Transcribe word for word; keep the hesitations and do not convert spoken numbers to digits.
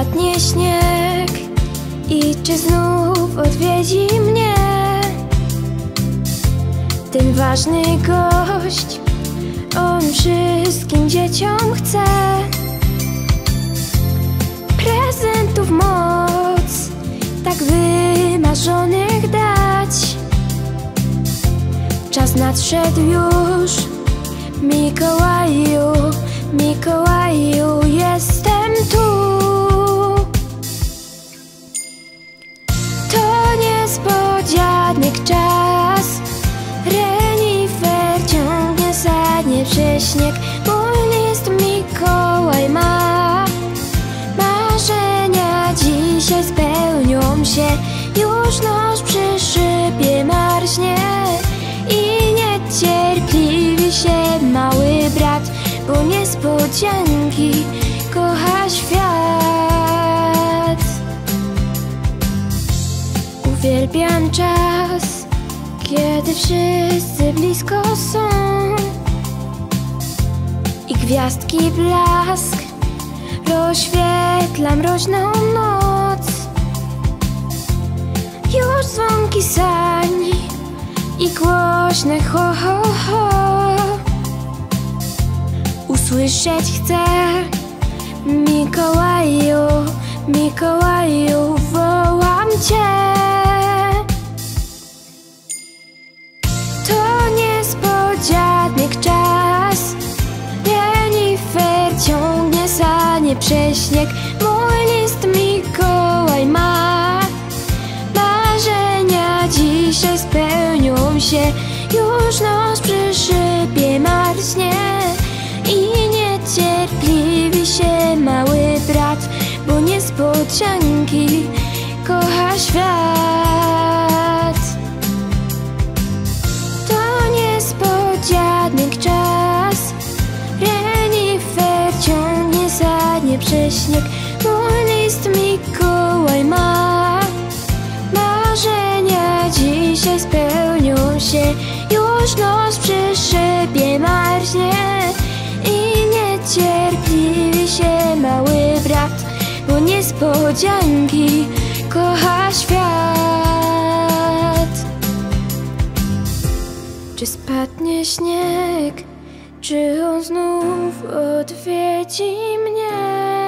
spadnie śnieg i czy znów odwiedzi mnie ten ważny gość. On wszystkim dzieciom chce prezentów moc tak wymarzonych dać. Czas nadszedł już, Mikołaju, Mikołaju, jestem tu. To niespodzianek czas, renifer ciągnie sadnie przez śnieg. Mój list Mikołaj ma, marzenia dzisiaj spełnią się. Już noc przy szybie marśnie i niecierpliwi się mały brat, bo niespodzianki kocha świat. Uwielbiam czas, kiedy wszyscy blisko są i gwiazdki blask rozświetla mroźną noc. Już dzwonki sani i głośne ho, ho, ho usłyszeć chcę. Mikołaju, Mikołaju, wołam Cię. To niespodzianek czas, renifer ciągnie sanie przez śnieg. Mój list Mikołaj ma, marzenia dzisiaj spełnią się. Już noc przy szybie marśnie i niecierpliwi się mały brat, bo niespodzianki kocha świat. To niespodzianek czas, renifer ciągnie sadnie przez śnieg. Mój list Mikołaj ma, marzenia dzisiaj spełnią się. Już noc przy szybie marśnie i niecierpliwi się mały brat, bo niespodzianki kocha świat. Czy spadnie śnieg, czy on znów odwiedzi mnie?